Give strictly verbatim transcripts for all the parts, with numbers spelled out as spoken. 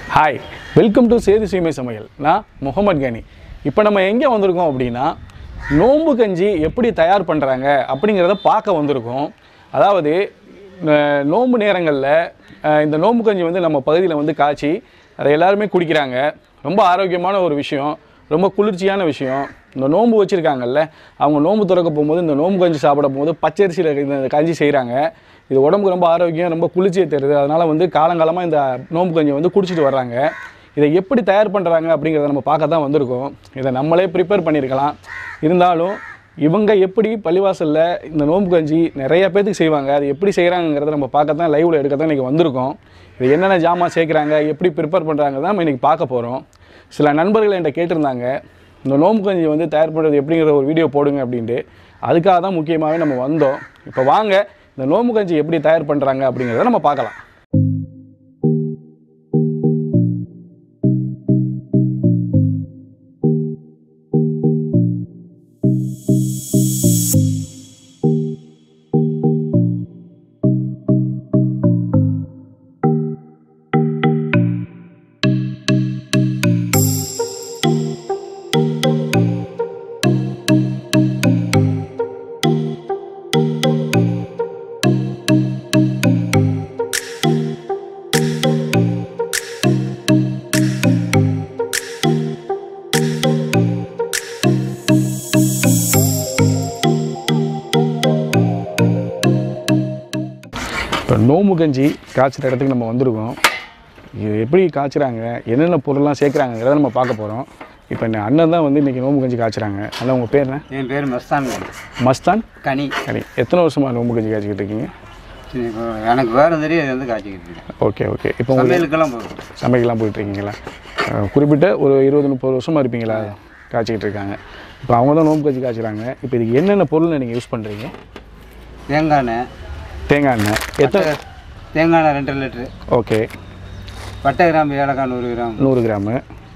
Hi, welcome to Sethu Seemai Samayal. நான் முகமது கனி. இப்போ நம்ம எங்க வந்திருக்கோம் அப்படினா நோம்பு கஞ்சி எப்படி தயார் பண்றாங்க அப்படிங்கறத பார்க்க வந்திருக்கோம். அதாவது நோம்பு நேரங்கள்ல இந்த நோம்பு கஞ்சி வந்து நம்ம பகுதியில வந்து காய்ச்சி அதை எல்லாரும் குடிக்கிறாங்க. ரொம்ப ஆரோக்கியமான ஒரு விஷயம், ரொம்ப குளிர்ச்சியான விஷயம். இந்த நோம்பு வச்சிருக்காங்கல்ல, அவங்க நோம்பு திறக்க போகும்போது இந்த நோம்பு கஞ்சி சாப்பிட போகும்போது பச்சரிசியில இந்த கஞ்சி செய்றாங்க. இது உடம்புக்கு ரொம்ப ஆரோக்கியம், ரொம்ப குளிர்ச்சியை தருது. அதனால வந்து காலங்காலமா இந்த நோம்பு கஞ்சி வந்து குடிச்சிட்டு வர்றாங்க. இதை எப்படி தயார் பண்றாங்க அப்படிங்கறத நம்ம பார்க்க தான் வந்திருக்கோம். இதை நம்மளே ப்ரிப்பேர் பண்ணிருக்கலாம். இருந்தாலும் இவங்க எப்படி பள்ளிவாசல்ல இந்த நோம்பு கஞ்சி நிறைய பேருக்கு செய்வாங்க. அது எப்படி செய்றாங்கங்கறத நம்ம பார்க்க தான் லைவ்ல எடுக்க தான் இன்னைக்கு வந்திருக்கோம். இது என்னென்ன ஜாமான் சேர்க்கறாங்க, எப்படி ப்ரிப்பேர் பண்றாங்க தான் நம்ம இன்னைக்கு பார்க்க போறோம். சில நண்பர்கள் என்கிட்ட கேட்டிருந்தாங்க, இந்த நோம்பு கஞ்சி வந்து தயார் பண்றது எப்படிங்கற ஒரு வீடியோ போடுங்க அப்படினு. அதுக்காக தான் முக்கியமாவே நம்ம வந்தோம். இப்போ வாங்க இந்த நோம்பு கஞ்சி எப்படி தயார் பண்றாங்க அப்படிங்கறத நம்ம பார்க்கலாம். நோம்பு கஞ்சி காய்ச்சுற இடத்துக்கு நம்ம வந்திருக்கோம். இது எப்படி காய்ச்சுறாங்க, என்னென்ன பொருள்லாம் சேர்க்குறாங்கிறத நம்ம பார்க்க போகிறோம். இப்போ என் அண்ணன் தான் வந்து இன்றைக்கி நோம்பு கஞ்சி காய்ச்சுறாங்க. அண்ணா உங்கள் பேர் என்ன? என் பேர் மஸ்தான் மஸ்தான் கனி. கனி. எத்தனை வருஷமாக நோம்பு கஞ்சி காய்ச்சிக்கிட்டு இருக்கீங்க? எனக்கு வேறு தெரியும், இது வந்து காய்ச்சிக்கிட்டு இருக்கேன். Okay okay. இப்போ சமையலுக்கெல்லாம் போகும் சமைக்கலாம் போயிட்டுருக்கீங்களா? குறிப்பிட்ட ஒரு இருபது முப்பது வருஷமாக இருப்பீங்களா காய்ச்சிக்கிட்டு இருக்காங்க. இப்போ அவங்க தான் நோம்பு கஞ்சி காய்ச்சுறாங்க. இப்போ இதுக்கு என்னென்ன பொருள் நீங்கள் யூஸ் பண்ணுறீங்க? தேங்காய் எண்ணெய். தேங்காய் எண்ணெய் எத்தனை? தேங்காய் எண்ணெய் ரெண்டு லிட்ரு. ஓகே. பட்டை கிராம் ஏலக்காய் நூறு கிராம். நூறு கிராமு.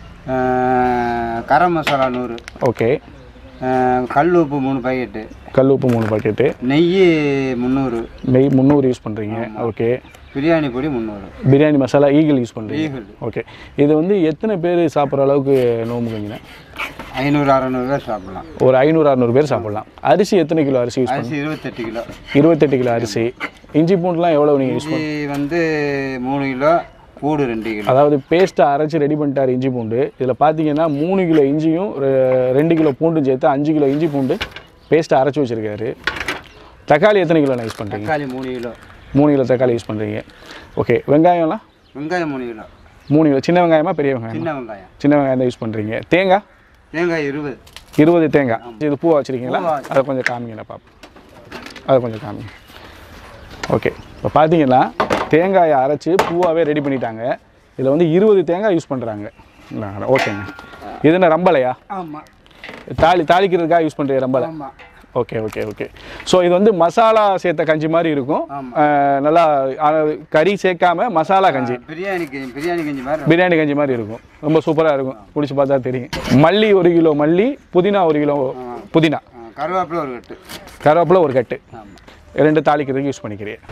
கரம் மசாலா நூறு. ஓகே. கல் உப்பு மூணு பாக்கெட்டு. கல் உப்பு மூணு பாக்கெட்டு. நெய் முந்நூறு. நெய் முந்நூறு யூஸ் பண்ணுறீங்க. ஓகே. பிரியாணி பொடி முந்நூறு. பிரியாணி மசாலா ஈகிள் யூஸ் பண்ணுறீங்க. ஈகிள். ஓகே. இது வந்து எத்தனை பேர் சாப்பிட்ற அளவுக்கு நோம்பு கஞ்சினா? ஐநூறு அறநூறு பேர் சாப்பிடலாம். ஒரு ஐநூறு அறநூறு பேர் சாப்பிடலாம். அரிசி எத்தனை கிலோ அரிசி யூஸ் அரிசி இருபத்தெட்டு கிலோ. இருபத்தெட்டு கிலோ அரிசி. இஞ்சி பூண்டுலாம் எவ்வளோ நீங்கள் யூஸ் பண்ணி? வந்து மூணு கிலோ, பூடு ரெண்டு கிலோ. அதாவது பேஸ்ட்டை அரைச்சி ரெடி பண்ணிட்டார் இஞ்சி பூண்டு. இதில் பார்த்தீங்கன்னா மூணு கிலோ இஞ்சியும் ரெண்டு கிலோ பூண்டும் சேர்த்து அஞ்சு கிலோ இஞ்சி பூண்டு பேஸ்ட்டை அரைச்சி வச்சுருக்காரு. தக்காளி எத்தனை கிலோ யூஸ் பண்ணுறீங்க? தக்காளி மூணு கிலோ. மூணு கிலோ தக்காளி யூஸ் பண்ணுறீங்க. ஓகே. வெங்காயம்லாம்? வெங்காயம் மூணு கிலோ. மூணு கிலோ. சின்ன வெங்காயமா பெரிய வெங்காயம்? சின்ன வெங்காயம். சின்ன வெங்காயம் தான் யூஸ் பண்ணுறீங்க. தேங்காய்? தேங்காய் இருபது. இருபது தேங்காய். இது பூவா வச்சுருக்கீங்களா? அதை கொஞ்சம் காமிங்கண்ணா பார்ப்போம். அதை கொஞ்சம் காமிங்க. ஓகே. இப்போ பார்த்தீங்கன்னா தேங்காயை அரைச்சி பூவாகவே ரெடி பண்ணிட்டாங்க. இதில் வந்து இருபது தேங்காய் யூஸ் பண்ணுறாங்க. ஓகேங்க. இது என்ன ரம்பலையா? ஆமாம். தாளி தாளிக்கிறதுக்காக யூஸ் பண்ணுற ரம்பலை. ஆமாம். Okay okay okay. ஸோ இது வந்து மசாலா சேர்த்த கஞ்சி மாதிரி இருக்கும். நல்லா கறி சேர்க்காம மசாலா கஞ்சி. பிரியாணி பிரியாணி கஞ்சி மாதிரி பிரியாணி கஞ்சி மாதிரி இருக்கும். ரொம்ப சூப்பராக இருக்கும். குடிச்சு பார்த்தா தெரியும். மல்லி ஒரு கிலோ மல்லி, புதினா ஒரு கிலோ புதினா, கருவேப்பிலை ஒரு கட்டு. கருவேப்பிலை ஒரு கட்டு. ரெண்டு தாளிக்கிறதுக்கு யூஸ் பண்ணிக்கிறேன்.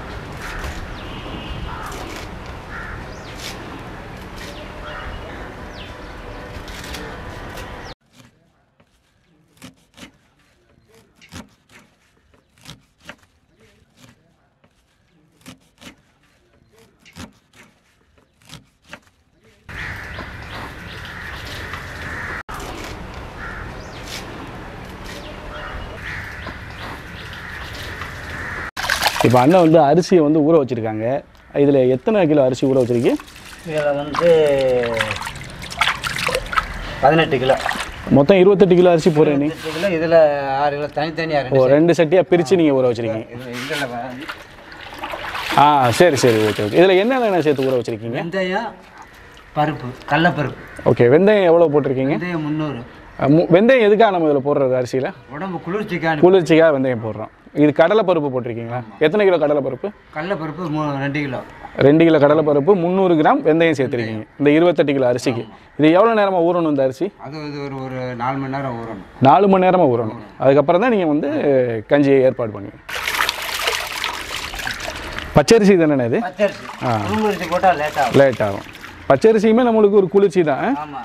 இப்போ அண்ணன் வந்து அரிசியை வந்து ஊற வச்சுருக்காங்க. இதில் எத்தனை கிலோ அரிசி ஊற வச்சுருக்கீங்க? இதில் வந்து பதினெட்டு கிலோ. மொத்தம் இருபத்தெட்டு கிலோ அரிசி போடுறேன். கிலோ இதில் ஆறு கிலோ தனித்தனியாக. ஓ, ரெண்டு சட்டியாக பிரித்து நீங்கள் ஊற வச்சுருக்கீங்க. ஆ சரி சரி ஓகே ஓகே. இதில் என்னென்ன சேர்த்து ஊற வச்சுருக்கீங்க? வெந்தயம், பருப்பு, கடலப்பருப்பு. ஓகே. வெந்தயம் எவ்வளோ போட்டிருக்கீங்க? வெந்தயம் முந்நூறு. வெந்தயம் எதுக்காக நம்ம இதில் போடுறது அரிசியில்? உடம்பு குளிர்ச்சிக்காக. குளிர்ச்சிக்காக வெந்தயம் போடுறோம். இது கடலை பருப்பு போட்டிருக்கீங்களா? எத்தனை கிலோ கடலை பருப்பு? கடலை பருப்பு ரெண்டு கிலோ. ரெண்டு கிலோ கடலை பருப்பு, முந்நூறு கிராம் வெந்தயம் சேர்த்துருக்கீங்க இந்த இருபத்தெட்டு கிலோ அரிசிக்கு. இது எவ்வளோ நேரமாக ஊறணும் இந்த அரிசி? அது ஒரு ஒரு நாலு மணி நேரம் ஊறணும். நாலு மணி நேரமாக ஊறணும். அதுக்கப்புறம் தான் நீங்கள் வந்து கஞ்சியை ஏற்பாடு பண்ணுவீங்க. பச்சரிசி தானே இது? பச்சரிசி. புழுங்கரிசி போட்டால் லேட் ஆகும். லேட் ஆகும். பச்சரிசியுமே நம்மளுக்கு ஒரு குளிர்ச்சி தான். ஆமாம்.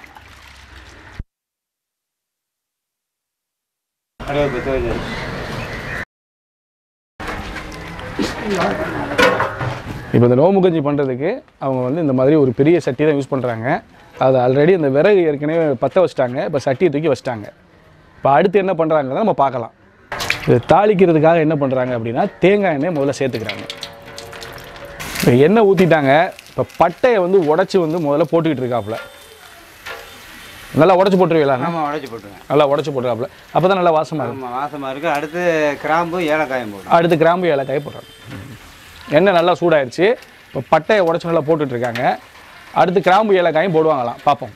இப்போ இந்த நோம்பு கஞ்சி பண்ணுறதுக்கு அவங்க வந்து இந்த மாதிரி ஒரு பெரிய சட்டி தான் யூஸ் பண்ணுறாங்க. அது ஆல்ரெடி அந்த விறகு ஏற்கனவே பற்ற வச்சிட்டாங்க. இப்போ சட்டியை தூக்கி வச்சிட்டாங்க. இப்போ அடுத்து என்ன பண்ணுறாங்க நம்ம பார்க்கலாம். இது தாளிக்கிறதுக்காக என்ன பண்ணுறாங்க அப்படின்னா தேங்காய் எண்ணெய் முதல்ல சேர்த்துக்கிறாங்க. இப்போ எண்ணெய் ஊற்றிட்டாங்க. இப்போ பட்டையை வந்து உடச்சி வந்து முதல்ல போட்டுக்கிட்டு இருக்காப்புல. நல்லா உடச்சி போட்டுருவீங்களா? ஆமாம், உடச்சி போட்டுருவேன். நல்லா உடச்சி போட்டுருக்காப்புல. அப்போ தான் நல்லா வாசமாக இருக்கும். ஆமாம், வாசமாக இருக்குது. அடுத்து கிராம்பு ஏலக்காயம் போடும். அடுத்து கிராம்பு ஏலக்காயை போடுறாங்க. எண்ணெய் நல்லா சூடாயிடுச்சு. இப்போ பட்டையை உடச்சி நல்லா போட்டுட்ருக்காங்க. அடுத்து கிராம்பு ஏலக்காயும் போடுவாங்களாம். பார்ப்போம்.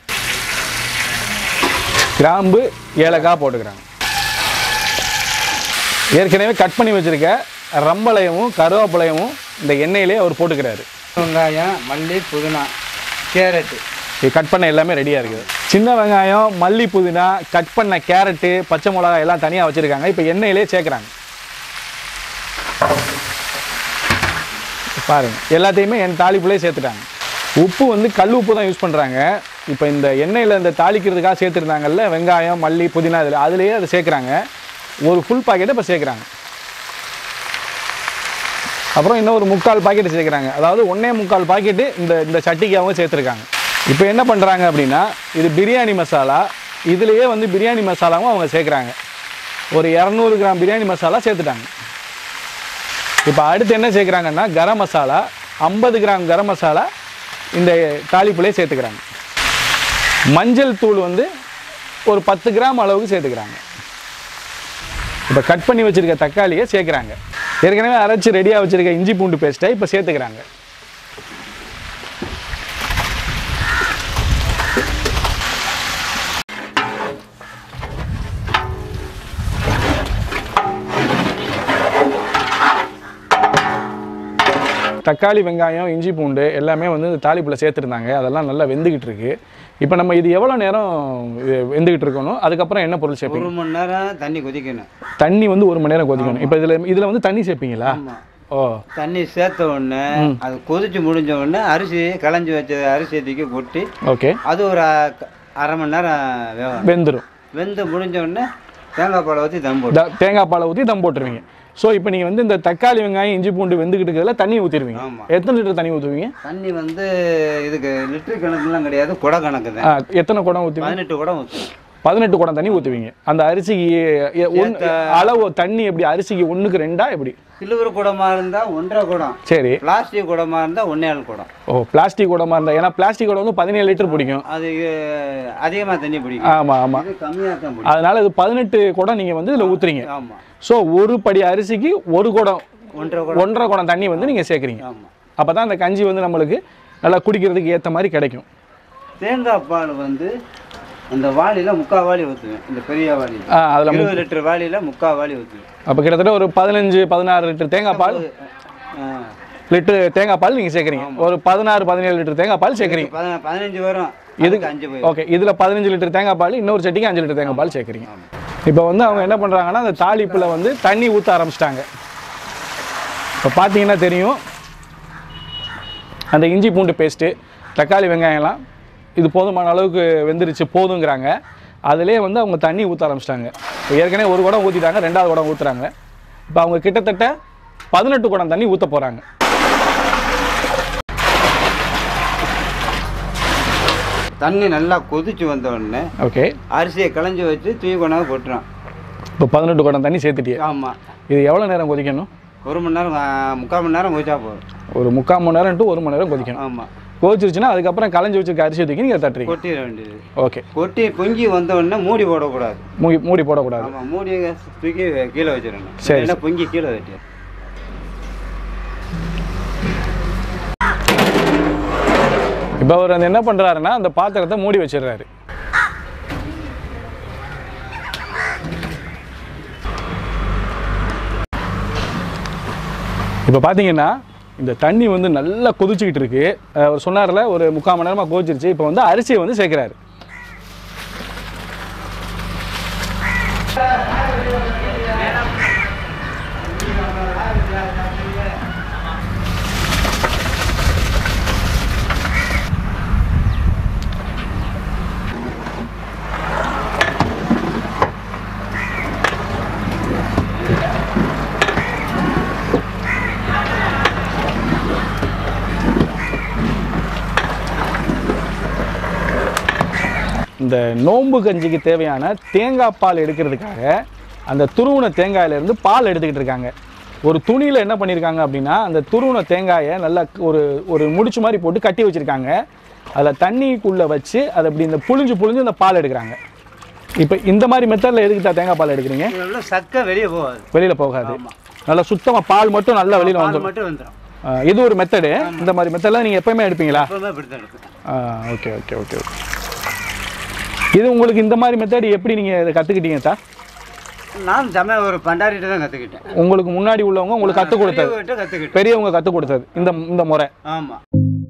கிராம்பு ஏலக்காய் போட்டுக்கிறாங்க. ஏற்கனவே கட் பண்ணி வச்சுருக்க ரம்பளையமும் கருவேப்பிலையும் இந்த எண்ணெயிலே அவர் போட்டுக்கிறாரு. வெங்காயம், மல்லி, புதினா, கேரட்டு இது கட் பண்ண எல்லாமே ரெடியாக இருக்குது. சின்ன வெங்காயம், மல்லி, புதினா, கட் பண்ண கேரட்டு, பச்சை மிளகாய் எல்லாம் தனியாக வச்சுருக்காங்க. இப்போ எண்ணெயிலே சேர்க்குறாங்க. பாருங்கள், எல்லாத்தையுமே என் தாளிப்புலேயே சேர்த்துட்டாங்க. உப்பு வந்து கல் உப்பு தான் யூஸ் பண்ணுறாங்க. இப்போ இந்த எண்ணெயில் இந்த தாளிக்கிறதுக்காக சேர்த்துருந்தாங்கல்ல வெங்காயம், மல்லி, புதினா, இதில் அதுலேயே அதை சேர்க்குறாங்க. ஒரு ஃபுல் பாக்கெட்டை இப்போ சேர்க்குறாங்க. அப்புறம் இன்னும் ஒரு முக்கால் பாக்கெட்டு சேர்க்குறாங்க. அதாவது ஒன்றே முக்கால் பாக்கெட்டு இந்த இந்த சட்டிக்கு அவங்க சேர்த்துருக்காங்க. இப்போ என்ன பண்ணுறாங்க அப்படின்னா இது பிரியாணி மசாலா. இதுலேயே வந்து பிரியாணி மசாலாவும் அவங்க சேர்க்குறாங்க. ஒரு இரநூறு கிராம் பிரியாணி மசாலா சேர்த்துட்டாங்க. இப்போ அடுத்து என்ன சேர்க்குறாங்கன்னா கரம் மசாலா, ஐம்பது கிராம் கரம் மசாலா இந்த தாளிப்புலேயே சேர்த்துக்கிறாங்க. மஞ்சள் தூள் வந்து ஒரு பத்து கிராம் அளவுக்கு சேர்த்துக்கிறாங்க. இப்போ கட் பண்ணி வச்சுருக்க தக்காளியை சேர்க்குறாங்க. ஏற்கனவே அரைச்சி ரெடியாக வச்சுருக்க இஞ்சி பூண்டு பேஸ்ட்டை இப்போ சேர்த்துக்கிறாங்க. தக்காளி, வெங்காயம், இஞ்சி பூண்டு எல்லாமே வந்து இந்த தாளிப்பில் சேர்த்துருந்தாங்க. அதெல்லாம் நல்லா வெந்துக்கிட்டு இருக்கு. இப்போ நம்ம இது எவ்வளோ நேரம் வெந்துக்கிட்டு இருக்கணும்? அதுக்கப்புறம் என்ன பொருள் சேர்ப்பீங்க? ஒரு மணி நேரம் தண்ணி கொதிக்கணும். தண்ணி வந்து ஒரு மணி நேரம் கொதிக்கணும். இப்போ இதில் இதில் வந்து தண்ணி சேர்ப்பீங்களா? ஓ, தண்ணி சேர்த்த உடனே அது கொதிச்சு முடிஞ்ச உடனே அரிசி களைஞ்சி வச்ச அரிசியை தூக்கி கொட்டி, ஓகே, அது ஒரு அரை மணி நேரம் வேகும், வெந்துடும். வெந்து முடிஞ்ச உடனே தேங்காய் பாலை ஊற்றி தம் போட்டு தேங்காய் பாலை ஊற்றி தம் போட்டுருவீங்க. ஸோ இப்போ நீங்கள் வந்து இந்த தக்காளி, வெங்காயம், இஞ்சி பூண்டு வெந்துக்கிட்டு இருக்கிறதுல தண்ணி ஊற்றிடுவீங்க. எத்தனை லிட்டர் தண்ணி ஊற்றுவீங்க? தண்ணி வந்து இதுக்கு லிட்டர் கணக்குலாம் கிடையாது, குடம் கணக்கு தான். எத்தனை குடம் ஊற்றுவீங்க? பதினெட்டு குடம் ஊற்றுவேன். பதினெட்டு குடம் தண்ணி ஊற்றுவீங்க. அந்த அரிசிக்கு அளவு தண்ணி எப்படி? அரிசிக்கு ஒன்றுக்கு ரெண்டா எப்படி? சில்வர் குடமாக இருந்தால் ஒன்றரை குடம். சரி. பிளாஸ்டிக் குடமாக இருந்தால் ஒன்னேழு குடம். ஓ, பிளாஸ்டிக் குடமாக இருந்தால், ஏன்னா பிளாஸ்டிக் குடம் வந்து பதினேழு லிட்டர் பிடிக்கும். அது அதிகமாக தண்ணி பிடிக்கும். ஆமாம் ஆமாம், கம்மியாக தான் பிடிக்கும். அதனால இது பதினெட்டு குடம் நீங்கள் வந்து இதில் ஊற்றுறீங்க. ஆமாம். ஸோ ஒரு படி அரிசிக்கு ஒரு குடம், ஒன்றரை குடம் ஒன்றரை குடம் தண்ணி வந்து நீங்கள் சேர்க்குறீங்க. ஆமாம். அப்போ தான் அந்த கஞ்சி வந்து நம்மளுக்கு நல்லா குடிக்கிறதுக்கு ஏற்ற மாதிரி கிடைக்கும். தேங்காய் பால் வந்து அந்த வாளியில் முக்கால் வாளி ஊற்றுவேன். இந்த பெரிய வாளி அதில் இருபது லிட்டர் வாளியில் முக்கால் வாளி ஊற்றுவேன். அப்போ கிட்டத்தட்ட ஒரு பதினஞ்சு பதினாறு லிட்டர் தேங்காய் பால் லிட்டர் தேங்காய் பால் நீங்கள் சேர்க்குறீங்க. ஒரு பதினாறு பதினேழு லிட்டர் தேங்காய் பால் சேர்க்குறீங்க. பதினஞ்சு வரும் இதுக்கு அஞ்சு. ஓகே, இதில் பதினஞ்சு லிட்டர் தேங்காய் பால், இன்னொரு சட்டிக்கு அஞ்சு லிட்டர் தேங்காய் பால் சேர்க்குறீங்க. இப்போ வந்து அவங்க என்ன பண்ணுறாங்கன்னா அந்த தாளிப்பில் வந்து தண்ணி ஊற்ற ஆரம்பிச்சிட்டாங்க. இப்போ பார்த்தீங்கன்னா தெரியும் அந்த இஞ்சி பூண்டு பேஸ்ட்டு, தக்காளி, வெங்காயம்லாம் இது போதுமான அளவுக்கு வெந்துருச்சு போதுங்கிறாங்க. அதிலே வந்து அவங்க தண்ணி ஊற்ற ஆரம்பிச்சிட்டாங்க. இப்போ ஏற்கனவே ஒரு குடம் ஊற்றிட்டாங்க, ரெண்டாவது குடம் ஊற்றுறாங்க. இப்போ அவங்க கிட்டத்தட்ட பதினெட்டு குடம் தண்ணி ஊற்ற போகிறாங்க. தண்ணி நல்லா கொதிச்சு வந்த உடனே ஓகே அரிசியை களைஞ்சி வச்சு தூக்கி கொண்டாந்து போட்டுறோம். இப்போ பதினெட்டு குடம் தண்ணி சேர்த்துட்டியே? ஆமாம். இது எவ்வளோ நேரம் கொதிக்கணும்? ஒரு மணி நேரம், முக்கால் மணி நேரம் கொதிச்சா போதும். ஒரு முக்கால் மணி நேரம் டு ஒரு மணி நேரம் கொதிக்கணும். ஆமாம். கொதிச்சிருச்சுன்னா அதுக்கப்புறம் களைஞ்சி வச்சுருக்க அரிசி தூக்கி நீங்கள் தட்டுறீங்க. கொட்டிட வேண்டியது. ஓகே. கொட்டி பொங்கி வந்த உடனே மூடி போடக்கூடாது. மூடி மூடி போடக்கூடாது. ஆமாம், மூடி தூக்கி கீழே வச்சிடணும். சரி, என்ன பொங்கி கீழே வச்சு இப்போ அவர் அந்த என்ன பண்ணுறாருன்னா அந்த பாத்திரத்தை மூடி வச்சிடுறாரு. இப்போ பார்த்தீங்கன்னா இந்த தண்ணி வந்து நல்லா கொதிச்சுக்கிட்டு இருக்கு. அவர் சொன்னார்ல ஒரு முக்கால் மணி நேரமாக கொதிச்சிருச்சு. இப்போ வந்து அரிசியை வந்து சேர்க்குறாரு. இந்த நோம்பு கஞ்சிக்கு தேவையான தேங்காய் பால் எடுக்கிறதுக்காக அந்த துருவன தேங்காயிலேருந்து பால் எடுத்துக்கிட்டு இருக்காங்க. ஒரு துணியில் என்ன பண்ணியிருக்காங்க அப்படின்னா அந்த துருவன தேங்காயை நல்லா ஒரு ஒரு முடிச்சு மாதிரி போட்டு கட்டி வச்சுருக்காங்க. அதில் தண்ணிக்குள்ளே வச்சு அதை அப்படி இந்த புளிஞ்சு புளிஞ்சு அந்த பால் எடுக்கிறாங்க. இப்போ இந்த மாதிரி மெத்தடில் எதுக்கு தேங்காய் பால் எடுக்கிறீங்க? சக்கை வெளியே போகாது, வெளியில் போகாது, நல்லா சுத்தமாக பால் மட்டும் நல்லா வெளியில் வந்துடும். மட்டும் வந்துடும். இது ஒரு மெத்தடு. இந்த மாதிரி மெத்தட்லாம் நீங்கள் எப்போயுமே எடுப்பீங்களா? Okay okay okay okay. இது உங்களுக்கு இந்த மாதிரி மெத்தட் எப்படி நீங்கள் இதை கற்றுக்கிட்டீங்க சார்? நான் சமையல் ஒரு பண்டாரிட்ட தான் கற்றுக்கிட்டேன். உங்களுக்கு முன்னாடி உள்ளவங்க உங்களுக்கு கற்றுக் கொடுத்தது, பெரியவங்க கற்றுக் கொடுத்தது இந்த இந்த முறை. ஆமாம்.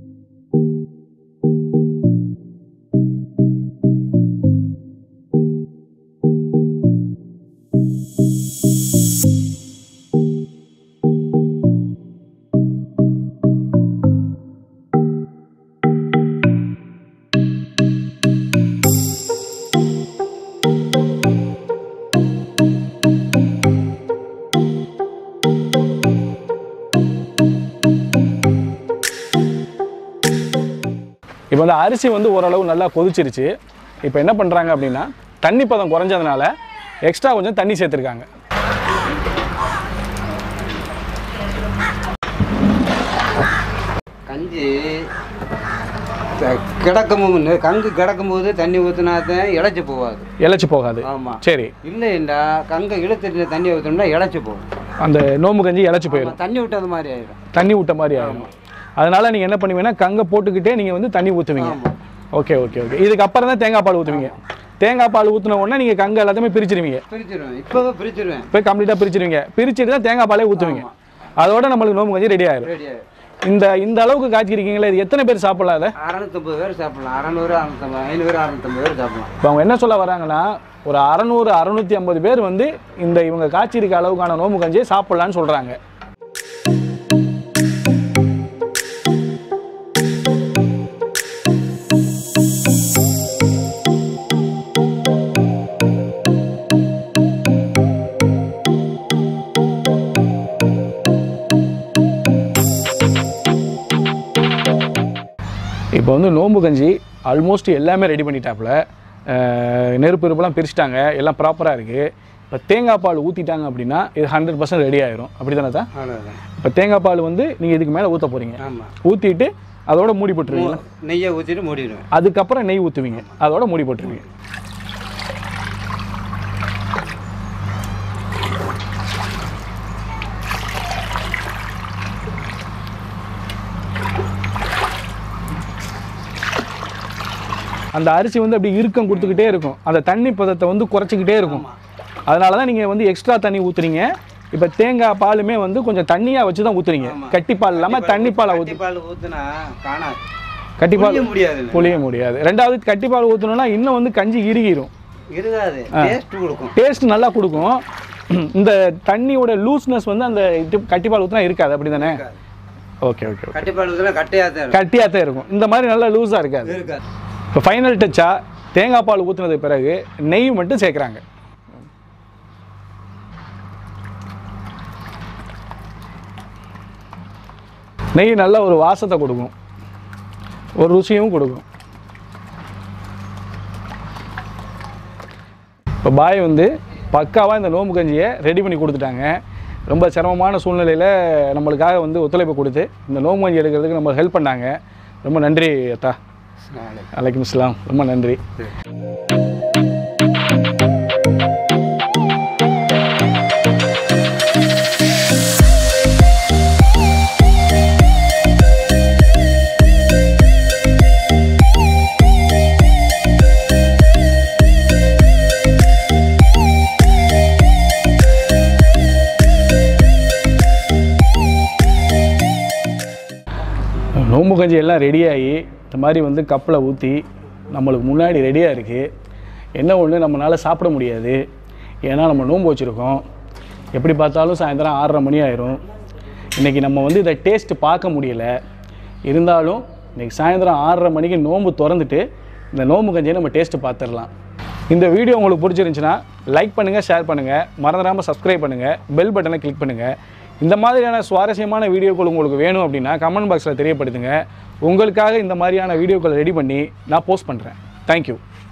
இப்போ அந்த அரிசி வந்து ஓரளவு நல்லா கொதிச்சிருச்சு. இப்போ என்ன பண்ணுறாங்க அப்படின்னா தண்ணி பதம் குறைஞ்சதுனால எக்ஸ்ட்ரா கொஞ்சம் தண்ணி சேர்த்துருக்காங்க. கஞ்சி கிடக்கும் கங்கு கிடக்கும் போது தண்ணி ஊற்றினாதான் இழைச்சி போகாது. இழைச்சி போகாது. ஆமாம். சரி. இல்லை இல்லை கங்கை இழுத்துட்டு தண்ணி ஊற்றணும்னா இழைச்சி போகும். அந்த நோம்பு கஞ்சி இழைச்சி போயிடும். தண்ணி விட்டது மாதிரி ஆயிடும். தண்ணி விட்ட மாதிரி ஆயிடும். அதனால நீங்கள் என்ன பண்ணுவீங்கன்னா கங்கை போட்டுக்கிட்டே நீங்கள் வந்து தண்ணி ஊற்றுவீங்க. Okay okay okay. இதுக்கு அப்புறம் தான் தேங்காய் பால் ஊற்றுவீங்க. தேங்காய் பால் ஊற்றின உடனே நீங்கள் கங்கை எல்லாத்தையுமே பிரிச்சிருவீங்க. பிரிச்சிருவேன். இப்போ பிரிச்சிருவேன். இப்போ கம்ப்ளீட்டாக பிரிச்சிருவீங்க. பிரிச்சுட்டு தான் தேங்காய் பாலே ஊற்றுவீங்க. அதோட நம்மளுக்கு நோம்பு கஞ்சி ரெடி ஆயிடும். இந்த இந்த அளவுக்கு காய்ச்சிருக்கீங்களா? இது எத்தனை பேர் சாப்பிடலாம்? அதை அறுநூத்தம்பது பேர் சாப்பிடலாம். அறநூறு அறுநூத்தம்பது ஐநூறு அறுநூத்தம்பது பேர் சாப்பிடலாம். இப்போ அவங்க என்ன சொல்ல வராங்கன்னா ஒரு அறநூறு அறுநூற்றி ஐம்பது பேர் வந்து இந்த இவங்க காய்ச்சிருக்க அளவுக்கான நோம்பு கஞ்சியை சாப்பிட்லான்னு சொல்கிறாங்க. இப்போ வந்து நோம்பு கஞ்சி ஆல்மோஸ்ட் எல்லாமே ரெடி பண்ணிட்டாப்புல. நெருப்பு நெருப்பெல்லாம் பிரிச்சுட்டாங்க, எல்லாம் ப்ராப்பராக இருக்குது. இப்போ தேங்காய் பால் ஊற்றிட்டாங்க அப்படின்னா இது ஹண்ட்ரட் பர்சன்ட் ரெடி ஆயிரும். அப்படி தானே தான்? இப்போ தேங்காய் பால் வந்து நீங்கள் இதுக்கு மேலே ஊற்ற போகிறீங்க. ஊற்றிட்டு அதோட மூடி போட்டுருவீங்க. நெய்யை ஊற்றிட்டு மூடிடுவேன். அதுக்கப்புறம் நெய் ஊற்றுவீங்க, அதோட மூடி போட்டுருவீங்க. அந்த அரிசி வந்து அப்படி இறுக்கம் கொடுத்துக்கிட்டே இருக்கும். அந்த தண்ணி பதத்தை வந்து குறைச்சிக்கிட்டே இருக்கும். அதனால தான் நீங்கள் வந்து எக்ஸ்ட்ரா தண்ணி ஊற்றுறீங்க. இப்போ தேங்காய் பாலுமே வந்து கொஞ்சம் தண்ணியாக வச்சு தான் ஊற்றுறீங்க. கட்டிப்பால் இல்லாமல் தண்ணிப்பாலை ஊற்றி ஊற்றுனா காணாது. கட்டிப்பால் முடியாது, புளிய முடியாது. ரெண்டாவது கட்டிப்பால் ஊற்றணும்னா இன்னும் வந்து கஞ்சி இறுகிரும். இருக்காது. டேஸ்ட் கொடுக்கும். டேஸ்ட் நல்லா கொடுக்கும். இந்த தண்ணியோட லூஸ்னஸ் வந்து அந்த கட்டிப்பால் ஊற்றினா இருக்காது. அப்படி தானே? Okay okay. கட்டிப்பால் ஊற்றினா கட்டியாக கட்டியாக தான் இருக்கும். இந்த மாதிரி நல்லா லூஸாக இருக்காது. இப்போ ஃபைனல் டச்சாக தேங்காய் பால் ஊற்றுனதுக்கு பிறகு நெய் மட்டும் சேர்க்குறாங்க. நெய் நல்ல ஒரு வாசத்தை கொடுக்கும், ஒரு ருசியும் கொடுக்கும். இப்போ பாய் வந்து பக்காவாக இந்த நோம்பு கஞ்சியை ரெடி பண்ணி கொடுத்துட்டாங்க. ரொம்ப சிரமமான சூழ்நிலையில் நம்மளுக்காக வந்து ஒத்துழைப்பு கொடுத்து இந்த நோம்பு கஞ்சி எடுக்கிறதுக்கு நம்ம ஹெல்ப் பண்ணாங்க. ரொம்ப நன்றி அத்தா. அலைக்கும் அஸ்ஸலாம். ரொம்ப நன்றி. நோம்பு கஞ்சி எல்லாம் ரெடியாகி இந்த மாதிரி வந்து கப்பில் ஊற்றி நம்மளுக்கு முன்னாடி ரெடியாக இருக்குது. என்ன ஒன்று நம்மளால் சாப்பிட முடியாது, ஏன்னா நம்ம நோன்பு வச்சுருக்கோம். எப்படி பார்த்தாலும் சாயந்தரம் ஆறரை மணி ஆயிரும். இன்றைக்கி நம்ம வந்து இதை டேஸ்ட்டு பார்க்க முடியலை. இருந்தாலும் இன்றைக்கி சாயந்தரம் ஆறரை மணிக்கு நோன்பு திறந்துட்டு இந்த நோம்பு கஞ்சியை நம்ம டேஸ்ட்டு பார்த்துடலாம். இந்த வீடியோ உங்களுக்கு பிடிச்சிருந்துச்சுன்னா லைக் பண்ணுங்கள், ஷேர் பண்ணுங்கள், மறந்துடாமல் சப்ஸ்கிரைப் பண்ணுங்கள், பெல் பட்டனை கிளிக் பண்ணுங்கள். இந்த மாதிரியான சுவாரஸ்யமான வீடியோக்கள் உங்களுக்கு வேணும் அப்படின்னா கமெண்ட் பாக்ஸில் தெரியப்படுத்துங்க. உங்களுக்காக இந்த மாதிரியான வீடியோக்கள் ரெடி பண்ணி நான் போஸ்ட் பண்ணுறேன். தேங்க்யூ.